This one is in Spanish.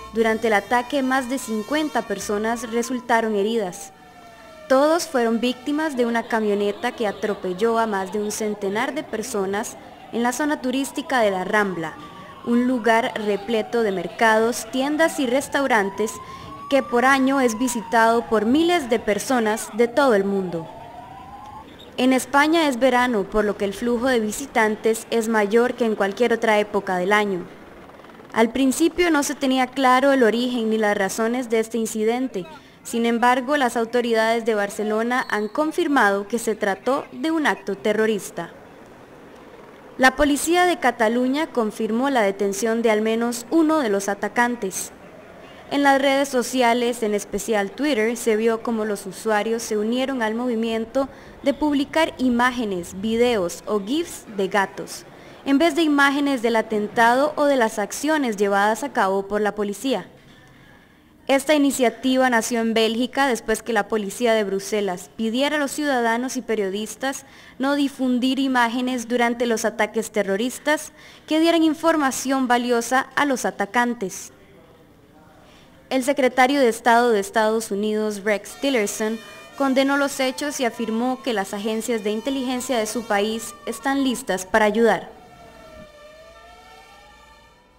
Durante el ataque, más de 50 personas resultaron heridas. Todos fueron víctimas de una camioneta que atropelló a más de un centenar de personas en la zona turística de La Rambla, un lugar repleto de mercados, tiendas y restaurantes que por año es visitado por miles de personas de todo el mundo. En España es verano, por lo que el flujo de visitantes es mayor que en cualquier otra época del año. Al principio no se tenía claro el origen ni las razones de este incidente. Sin embargo, las autoridades de Barcelona han confirmado que se trató de un acto terrorista. La policía de Cataluña confirmó la detención de al menos uno de los atacantes. En las redes sociales, en especial Twitter, se vio cómo los usuarios se unieron al movimiento de publicar imágenes, videos o GIFs de gatos, en vez de imágenes del atentado o de las acciones llevadas a cabo por la policía. Esta iniciativa nació en Bélgica después que la policía de Bruselas pidiera a los ciudadanos y periodistas no difundir imágenes durante los ataques terroristas que dieran información valiosa a los atacantes. El secretario de Estado de Estados Unidos, Rex Tillerson, condenó los hechos y afirmó que las agencias de inteligencia de su país están listas para ayudar.